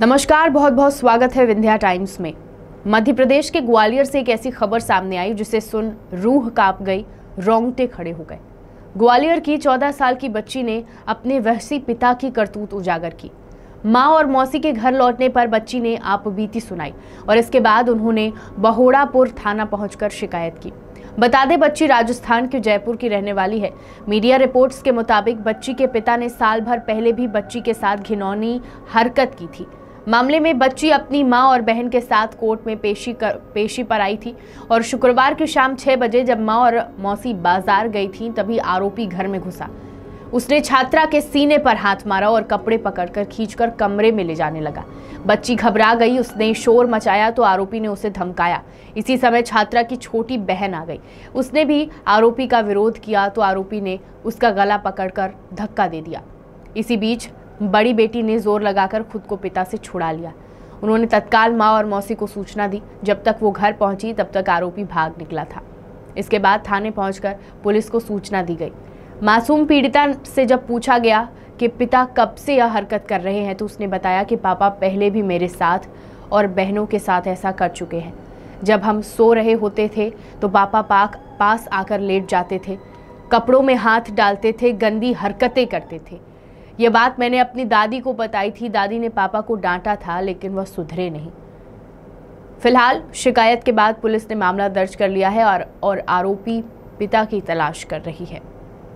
नमस्कार, बहुत बहुत स्वागत है विंध्या टाइम्स में। मध्य प्रदेश के ग्वालियर से एक ऐसी खबर सामने आई जिसे सुन रूह कांप गई, रोंगटे खड़े हो गए। ग्वालियर की 14 साल की बच्ची ने अपने वहशी पिता की करतूत उजागर की। माँ और मौसी के घर लौटने पर बच्ची ने आपबीती सुनाई और इसके बाद उन्होंने बहोड़ापुर थाना पहुंचकर शिकायत की। बता दें, बच्ची राजस्थान के जयपुर की रहने वाली है। मीडिया रिपोर्ट्स के मुताबिक बच्ची के पिता ने साल भर पहले भी बच्ची के साथ घिनौनी हरकत की थी। मामले में बच्ची अपनी मां और बहन के साथ कोर्ट में पेशी पर आई थी और शुक्रवार की शाम 6 बजे जब मां और मौसी बाजार गई थी तभी आरोपी घर में घुसा। उसने छात्रा के सीने पर हाथ मारा और कपड़े पकड़कर खींचकर कमरे में ले जाने लगा। बच्ची घबरा गई, उसने शोर मचाया तो आरोपी ने उसे धमकाया। इसी समय छात्रा की छोटी बहन आ गई, उसने भी आरोपी का विरोध किया तो आरोपी ने उसका गला पकड़कर धक्का दे दिया। इसी बीच बड़ी बेटी ने जोर लगाकर खुद को पिता से छुड़ा लिया। उन्होंने तत्काल मां और मौसी को सूचना दी। जब तक वो घर पहुंची तब तक आरोपी भाग निकला था। इसके बाद थाने पहुंचकर पुलिस को सूचना दी गई। मासूम पीड़िता से जब पूछा गया कि पिता कब से यह हरकत कर रहे हैं तो उसने बताया कि पापा पहले भी मेरे साथ और बहनों के साथ ऐसा कर चुके हैं। जब हम सो रहे होते थे तो पापा पास आकर लेट जाते थे, कपड़ों में हाथ डालते थे, गंदी हरकतें करते थे। यह बात मैंने अपनी दादी को बताई थी। दादी ने पापा को डांटा था लेकिन वह सुधरे नहीं। फिलहाल शिकायत के बाद पुलिस ने मामला दर्ज कर लिया है और आरोपी पिता की तलाश कर रही है।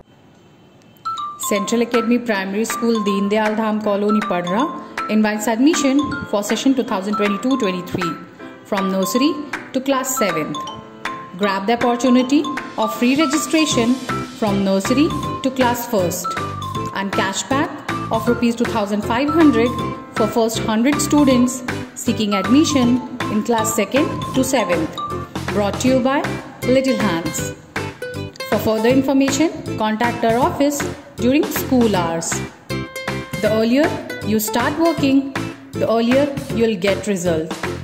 Central Academy Primary School, Deen Dayal Dham Colony, Padra invites admission for session 2022-23 from nursery to class 7th. Grab the opportunity of free registration from nursery to class 1st and cashback of Rs 2,500 for first 100 students seeking admission in class 2nd to 7th. Brought to you by Little Hands. For further information, contact our office during school hours. The earlier you start working, the earlier you'll get result.